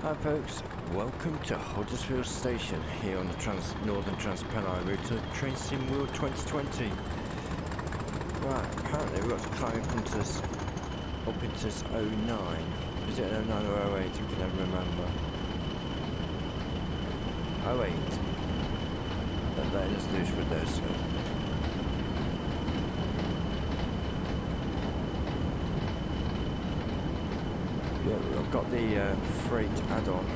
Hi folks, welcome to Huddersfield Station here on the Northern Transpennine route to Train Sim World 2020. Right, apparently we've got to climb up into this 09. Is it an 09 or 08? I can never remember. 08. They're letting us loose with this. Yeah, I've got the freight add-on.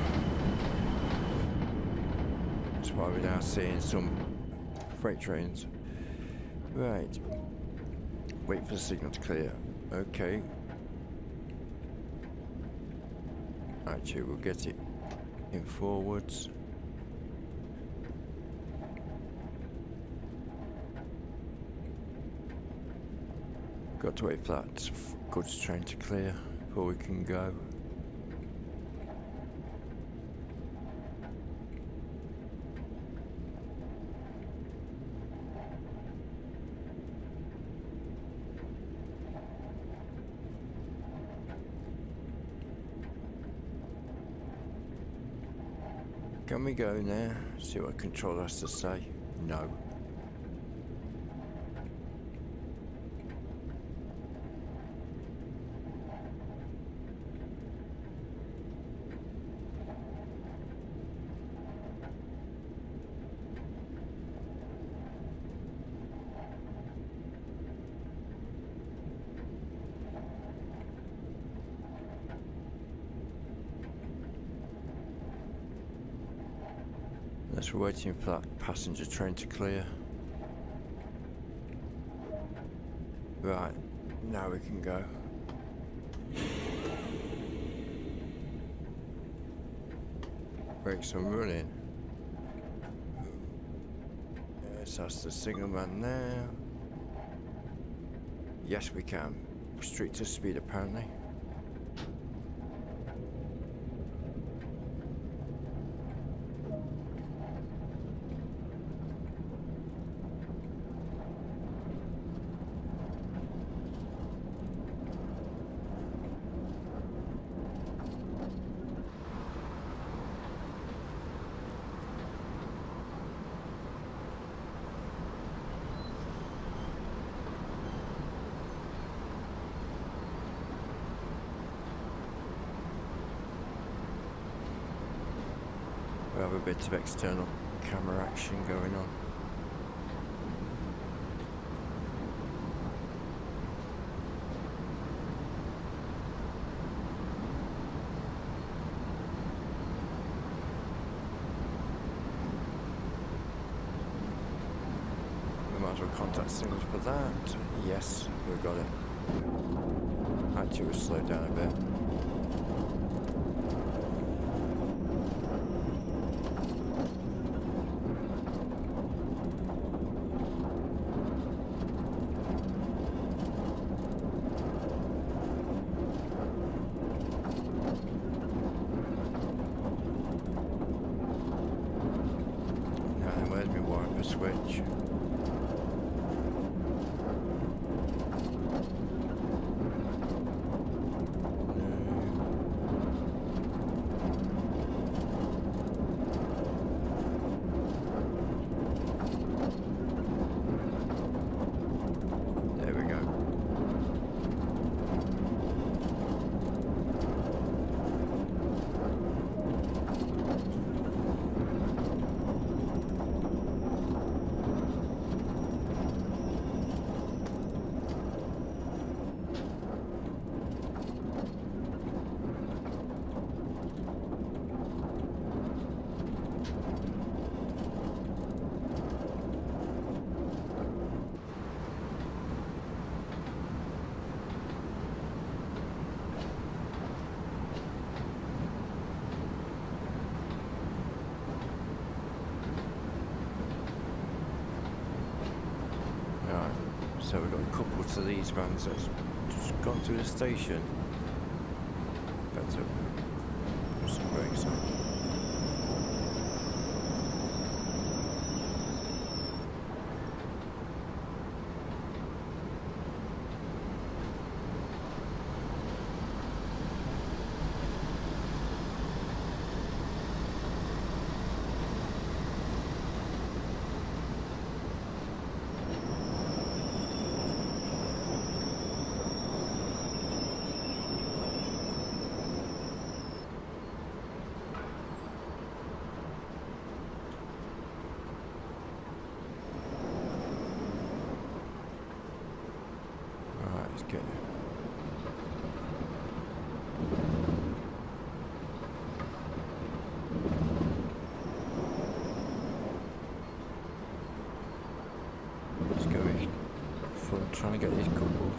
That's why we're now seeing some freight trains. Right. Wait for the signal to clear. Okay. Actually, we'll get it in forwards. Got to wait for that goods train to clear before we can go. Can we go now? See what control has to say? No. We're waiting for that passenger train to clear. Right, now we can go. Brakes are running. Yes, that's the signalman now. Yes, we can. Restrict to speed, apparently. We have a bit of external camera action going on. We might as well contact signals for that. Yes, we've got it. Actually, we'll slow down a bit. Switch. There we go. So we've got a couple to these vans that's just gone through the station. Better put some brakes on. Let's get Let's go with fun trying to get these coupled.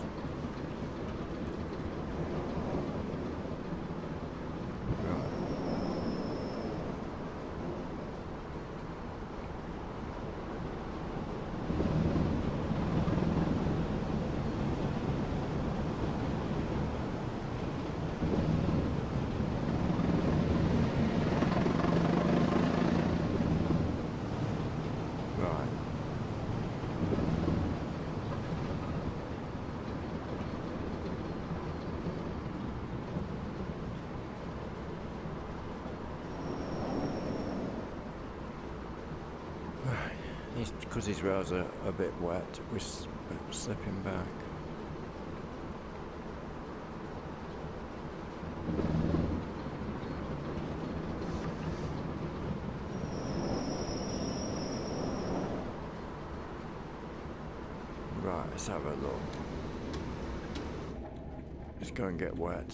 Because these rails are a bit wet, we're slipping back. Right, let's have a look. Let's go and get wet.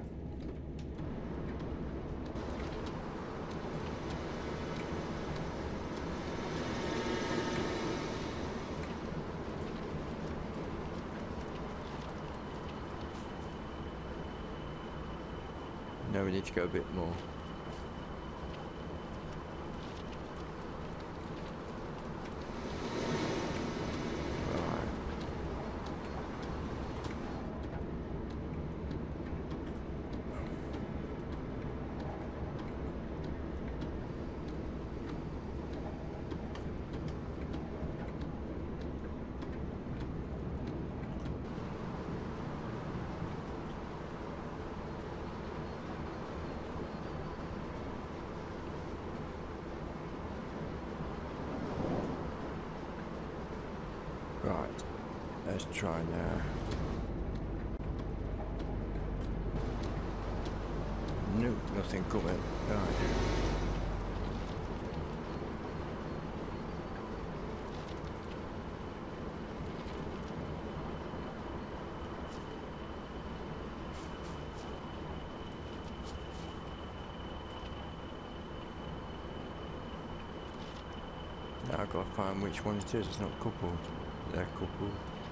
No, we need to go a bit more. Right. Right, let's try now. Nope, nothing coming. Right. Now I've got to find which one it is. It's not coupled. They're coupled.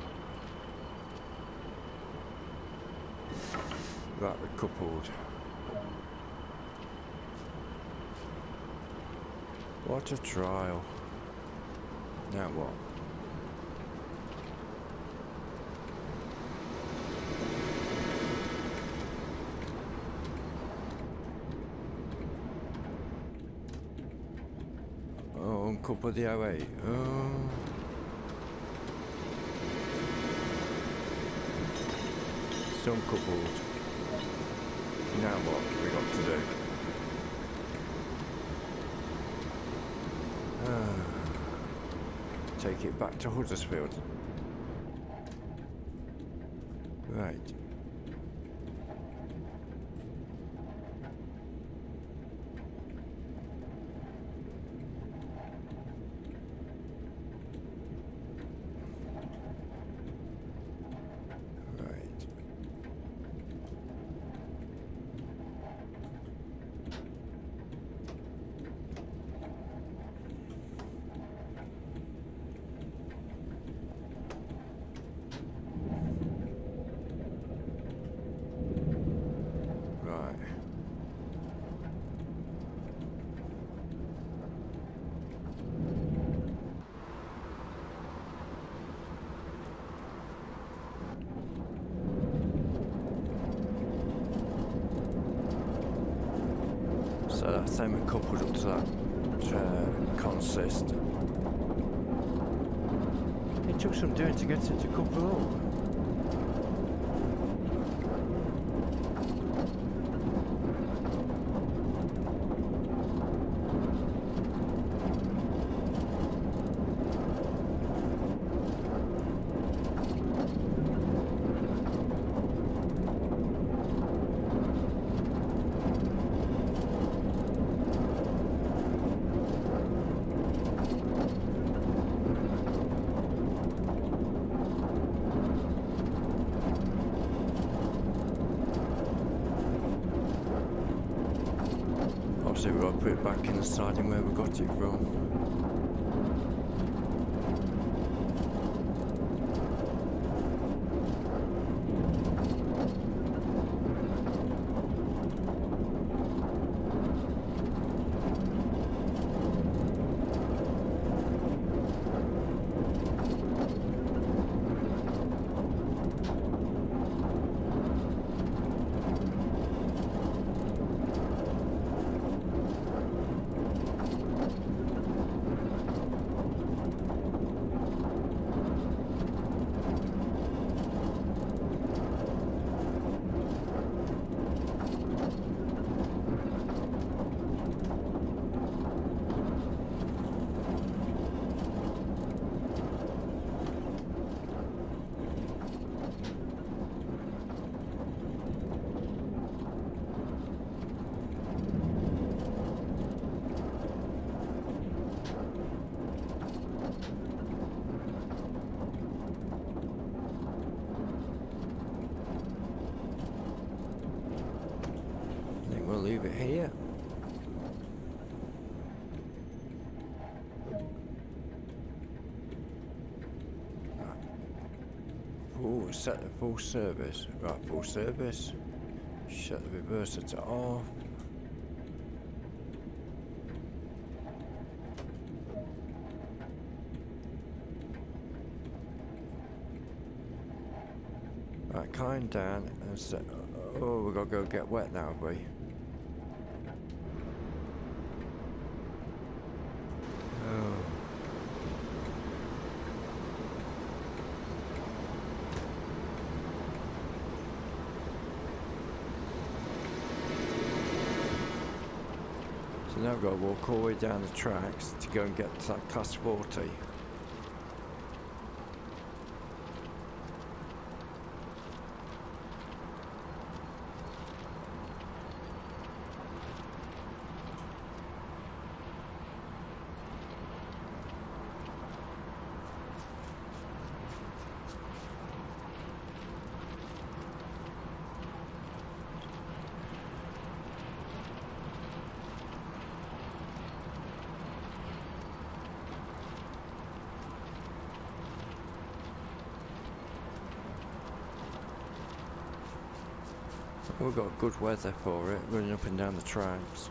Right, we're coupled. What a trial. Now what? Oh, uncouple the O8. Oh. It's uncoupled. Now what we got to do? Take it back to Huddersfield. Right. So that's same coupled up to that consist. It took some doing to get it to couple up. put it back in the siding where we got it from. We'll leave it here. Oh, set the full service. Right, full service. Shut the reverser to off. Right, kind down and set. Oh, we gotta go get wet now, have we? So now we've got to walk all the way down the tracks to go and get to that class 40. We've got good weather for it, running up and down the tracks.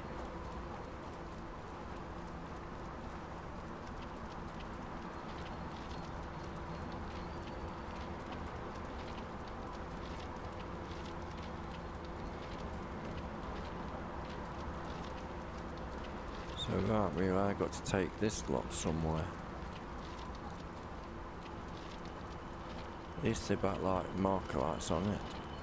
So right, really, I got to take this lot somewhere. At least they've got like marker lights on it.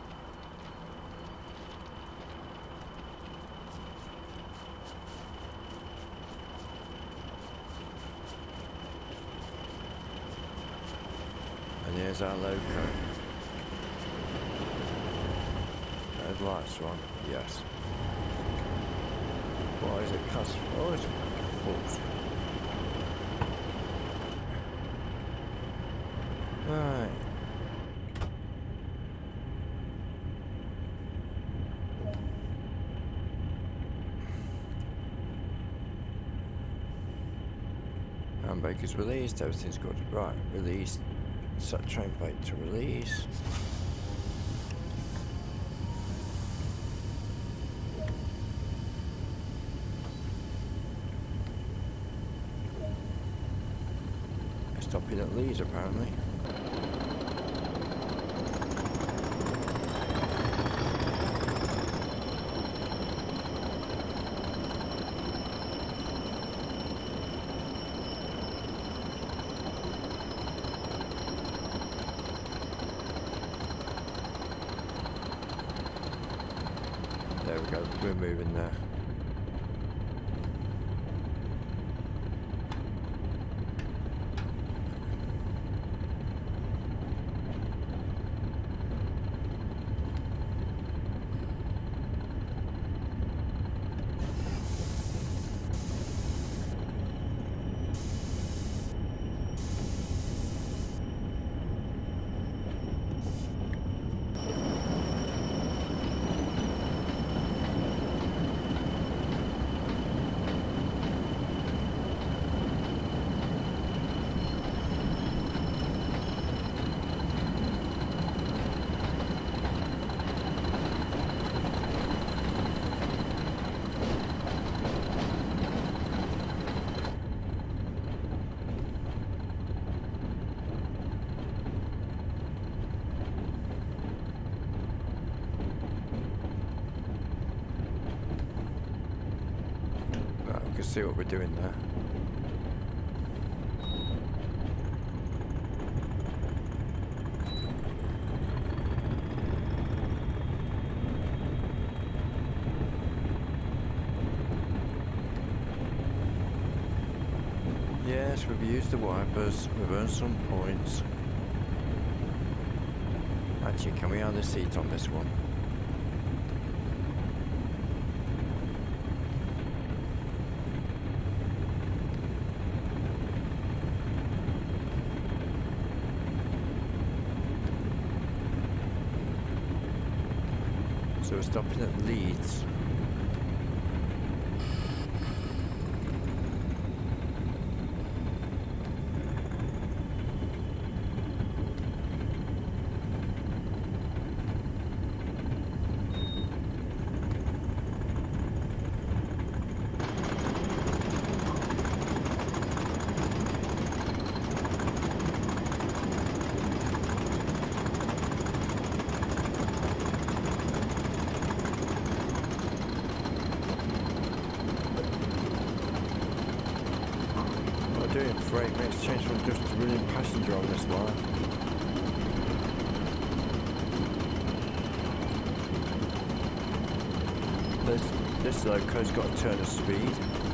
And here's our loco. Headlights on, yes. Why is it custom? Oh, it's false. Right. Handbrake's released, everything's good. Right, released. Set train brake to release. Stopping at Leeds apparently. There we go, we're moving there. see what we're doing there. Yes, we've used the wipers, we've earned some points. Actually, can we have the seat on this one? So we're stopping at Leeds. Doing freight makes change from just running passenger on this line. This loco's got a turn of speed.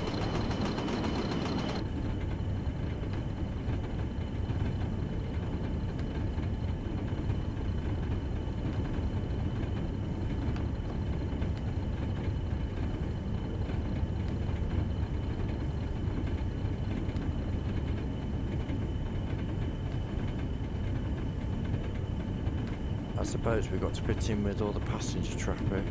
I suppose we've got to fit in with all the passenger traffic.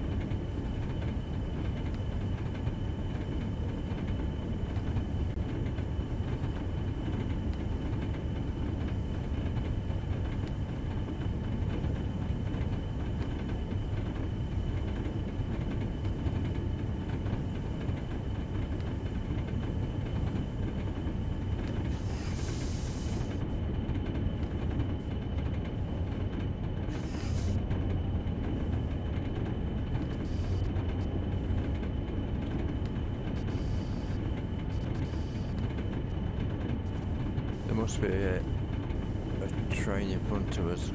There must be a train in front of us.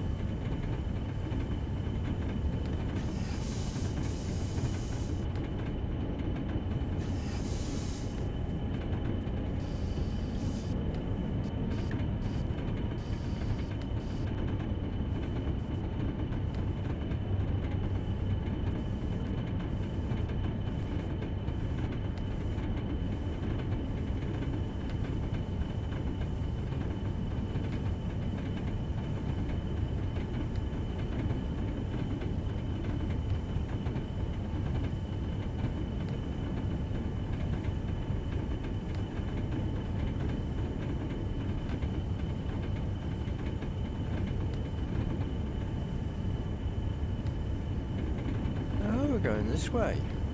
Going this way.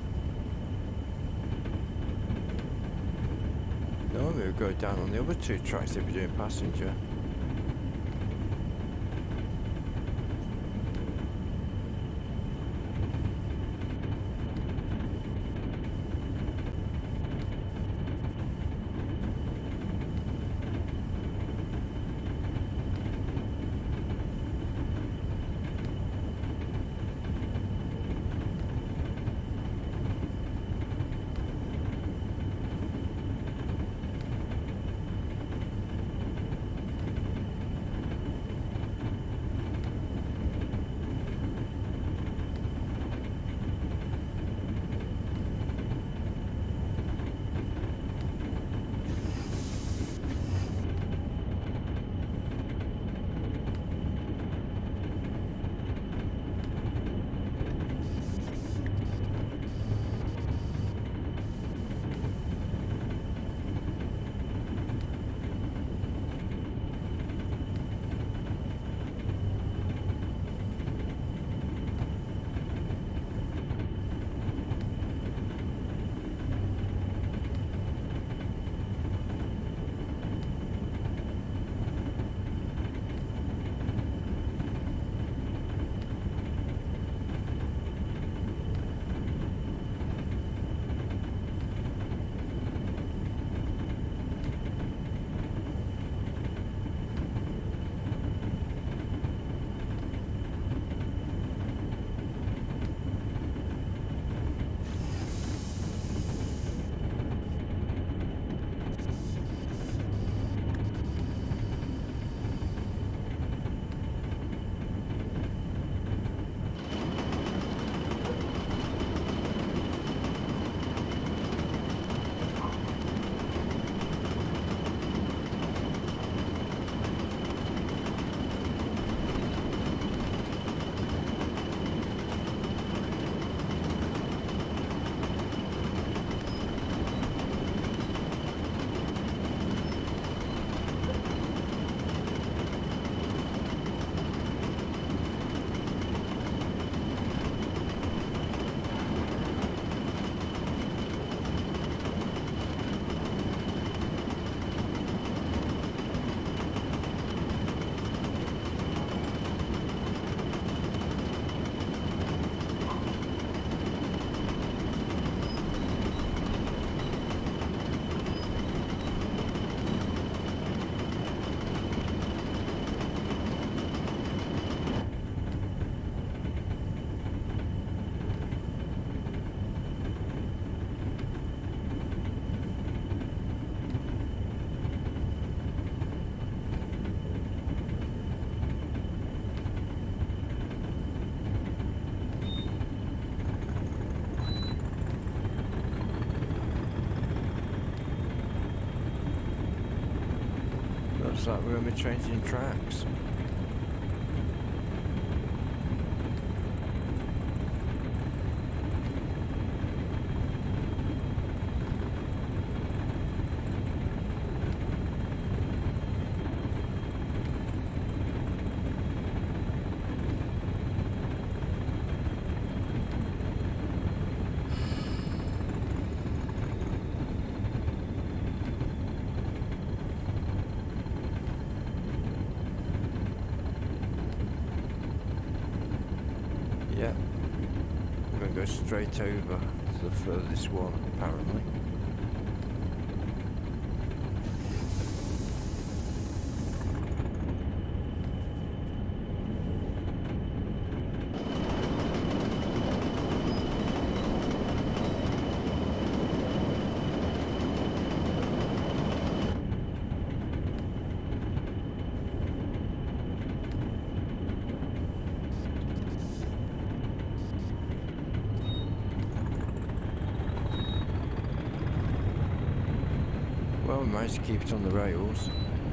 Normally we would go down on the other two tracks if we're doing passenger. we're going to be changing tracks. Yeah, we're going to go straight over to the furthest one, apparently. Well, we managed to keep it on the rails.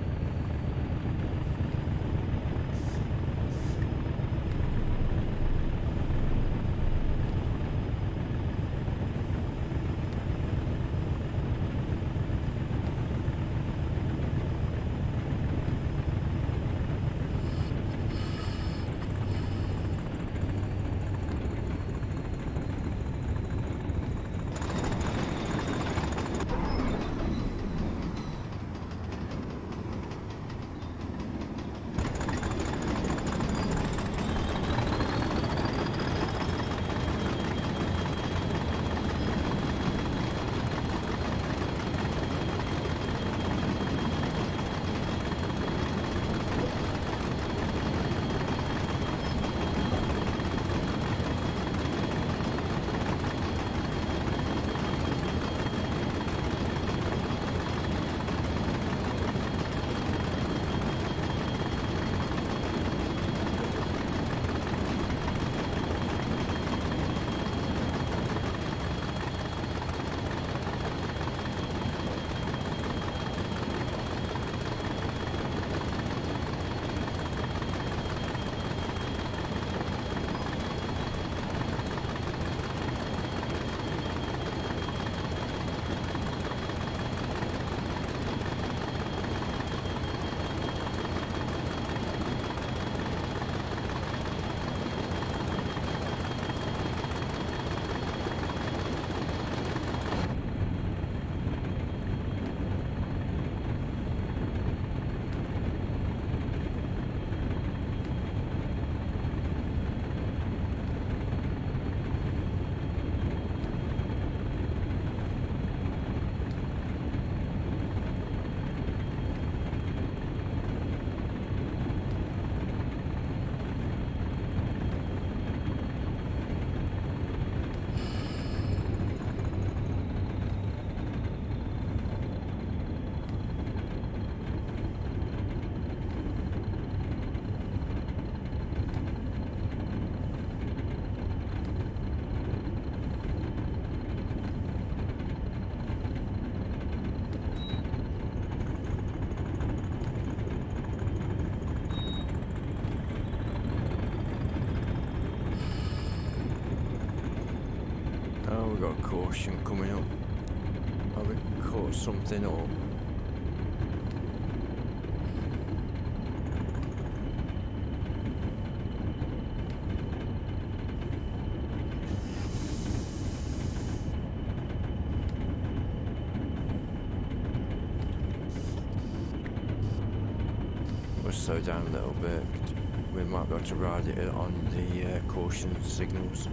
Oh, we've got a caution coming up. Have we caught something up? We'll slow down a little bit. We might be able to ride it on the caution signals.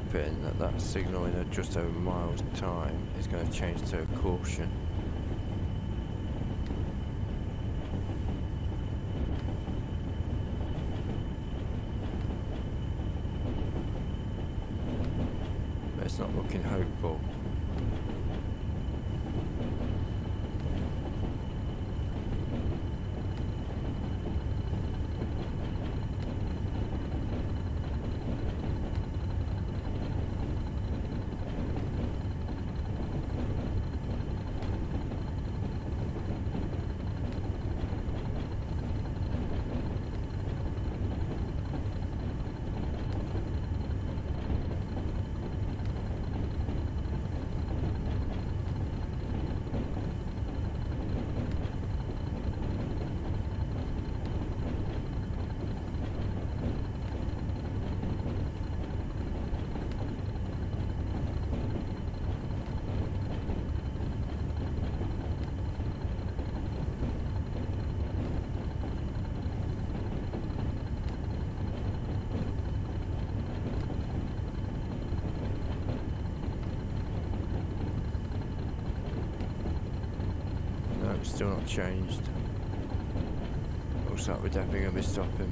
hoping that that signal in just over a mile's time is going to change to caution. But it's not looking hopeful. Still not changed. Looks like we're definitely going to be stopping.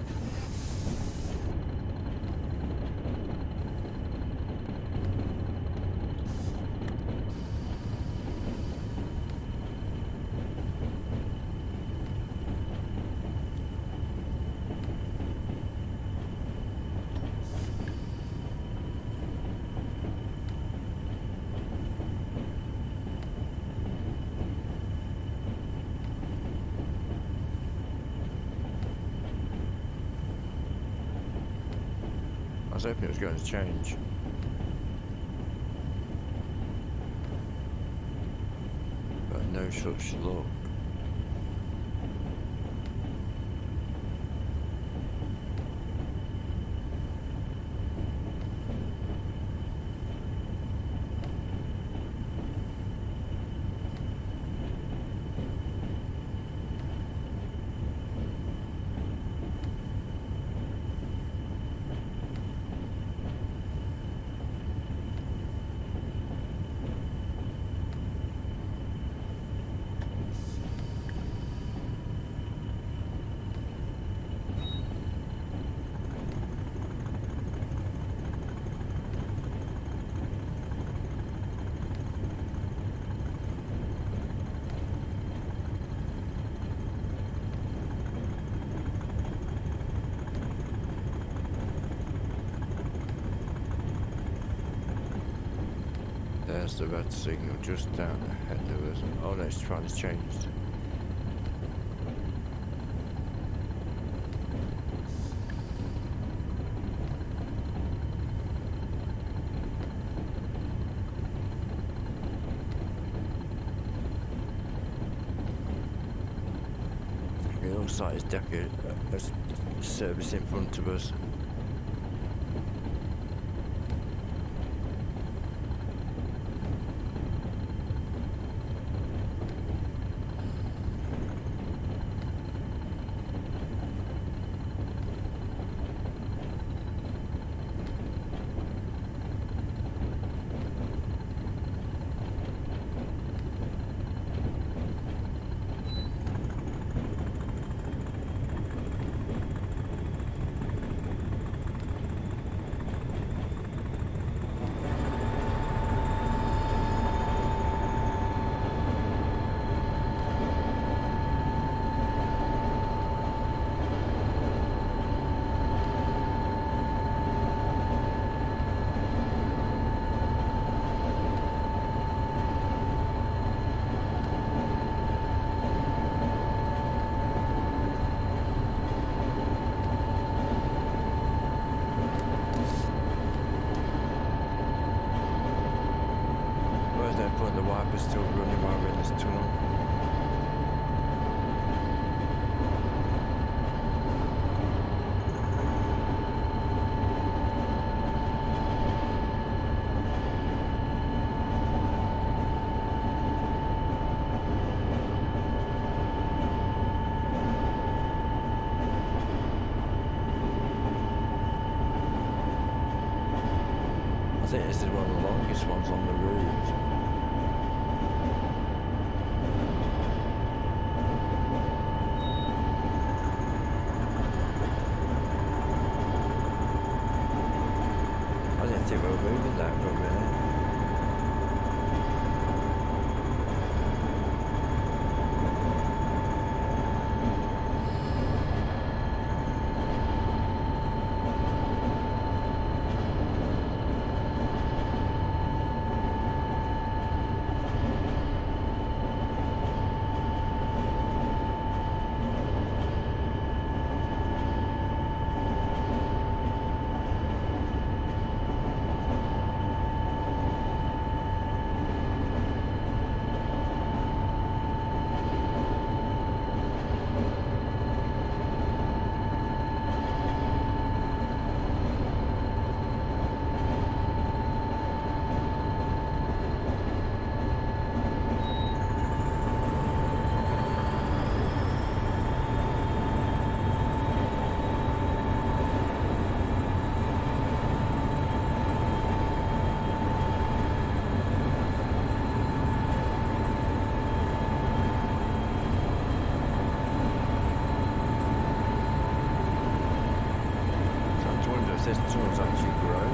I was hoping it was going to change. But no such luck. There's the red signal just down ahead of us. Oh no, it's trying to change. It looks like it's definitely a service in front of us. The wiper's still running while we're in this tunnel. this is one of the longest ones on the route. I didn't think we were moving that for a minute. This tunnel's actually grown.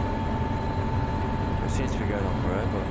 It seems to be going on forever.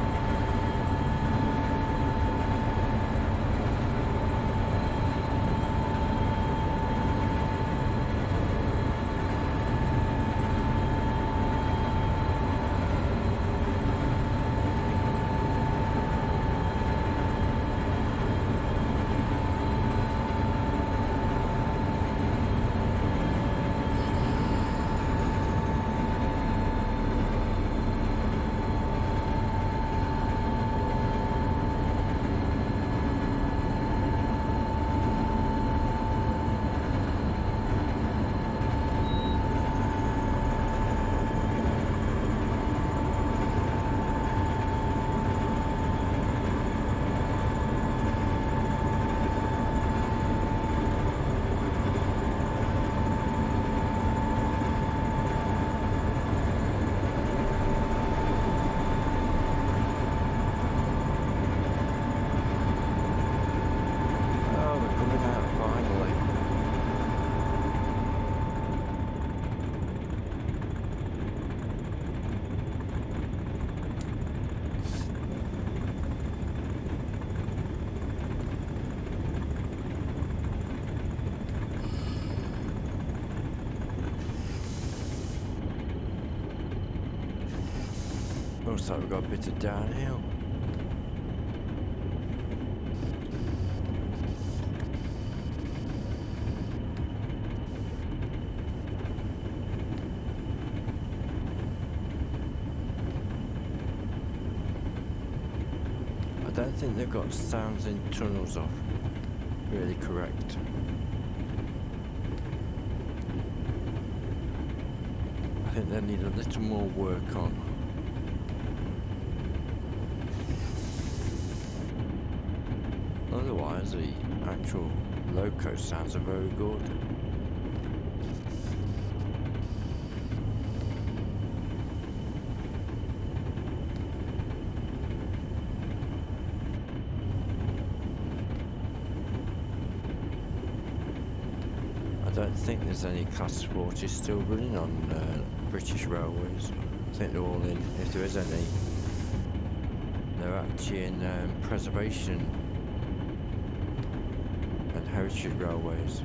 Looks like we've got a bit of downhill. I don't think they've got sounds in tunnels off really correct. I think they need a little more work on. Otherwise, the actual loco sounds are very good. I don't think there's any Class 40 still running on British Railways. I think they're all in, if there is any, they're actually in preservation and heritage railways.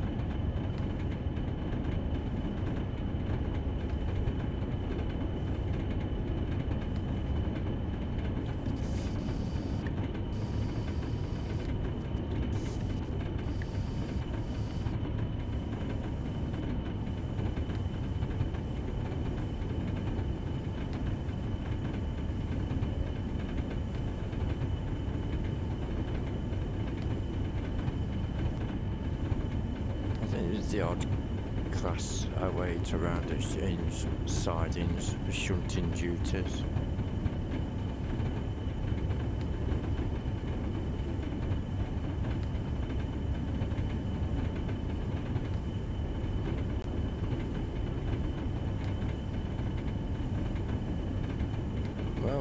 The odd Class 08 around exchange sidings for shunting duties.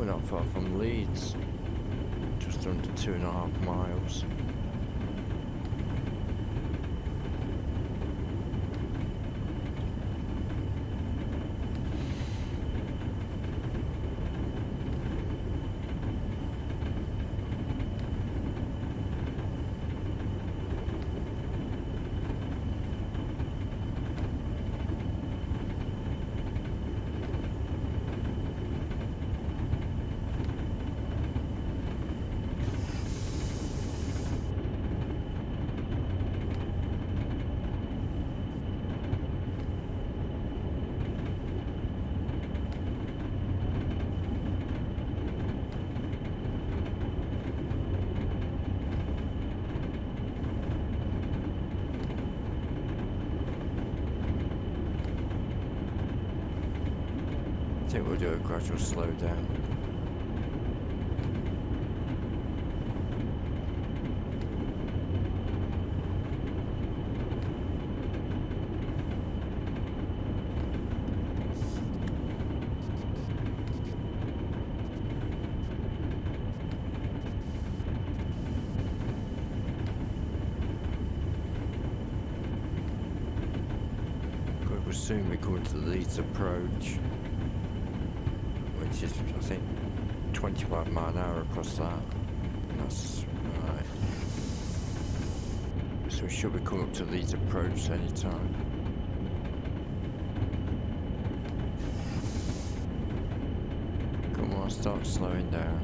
we're not far from Leeds. Just under 2.5 miles. I think we'll do a gradual slowdown. But we'll soon be coming to the Leeds approach, which is, I think, 25 mile an hour across that. And that's right. So we should be coming up to Leeds approach any time. Come on, start slowing down.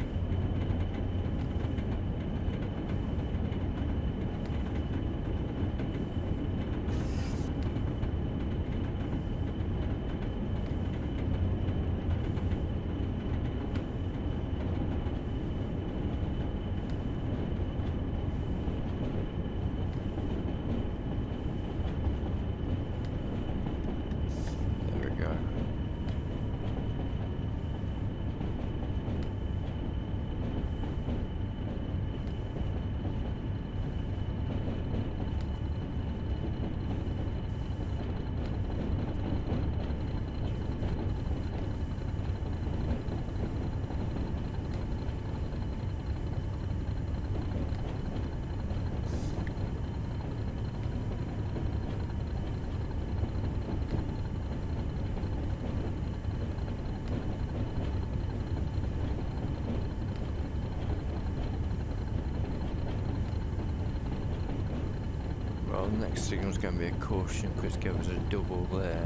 Well, the next signal's going to be a caution because it gives us a double there.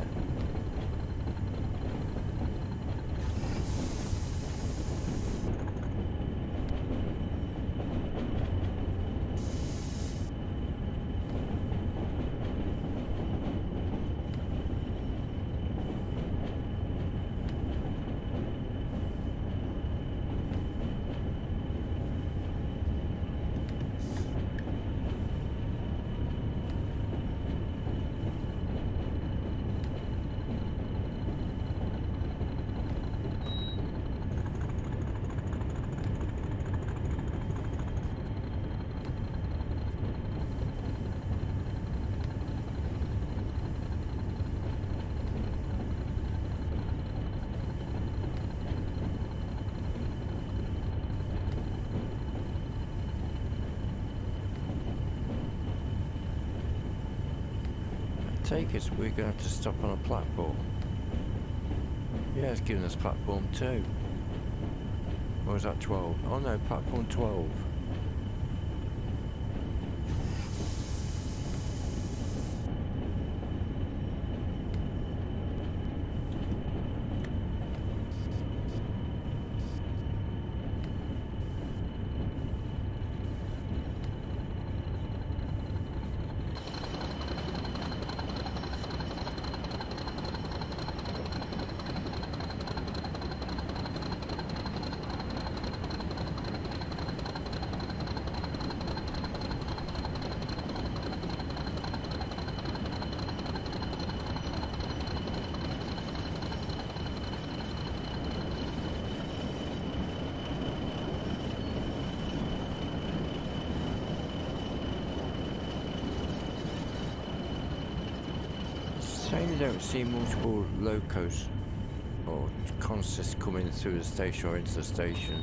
Take us, we're going to have to stop on a platform. Yeah, it's giving us platform 2. Or is that 12? Oh no, platform 12. Shame you don't see multiple locos or consist coming through the station or into the station.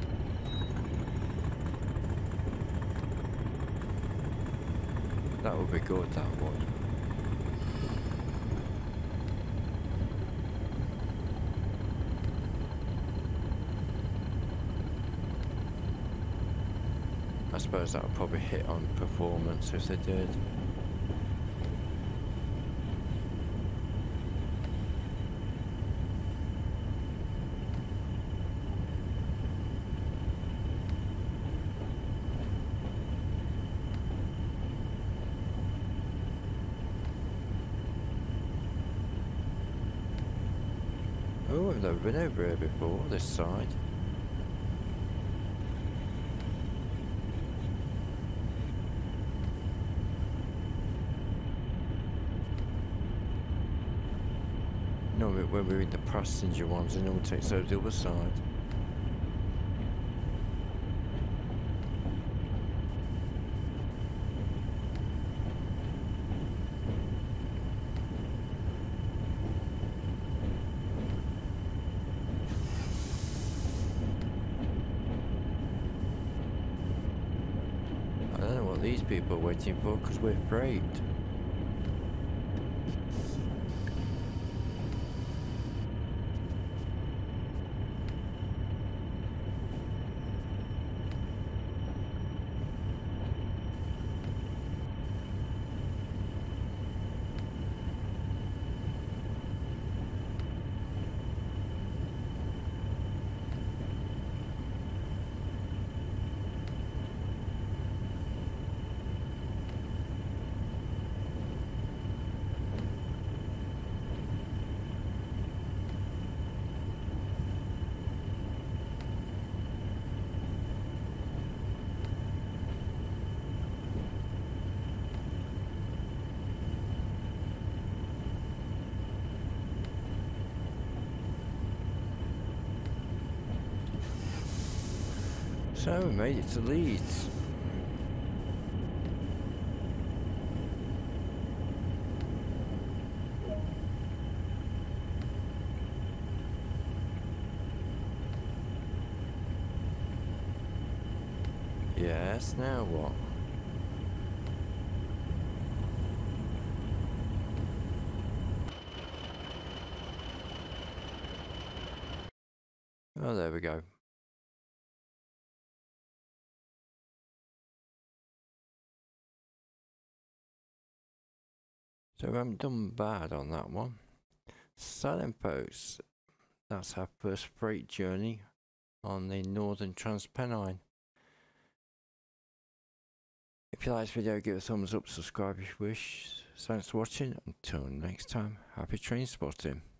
That would be good, that would. I suppose that would probably hit on performance if they did. Oh, I've never been over here before, this side. No, when we're in the passenger ones, and it all takes over the other side. I don't know what these people are waiting for, because we're freight. So we made it to Leeds. Yes, now what? Oh, there we go. So we haven't done bad on that one. So then folks, that's our first freight journey on the Northern Transpennine. If you like this video, give it a thumbs up, subscribe if you wish. Thanks for watching. Until next time, happy train spotting.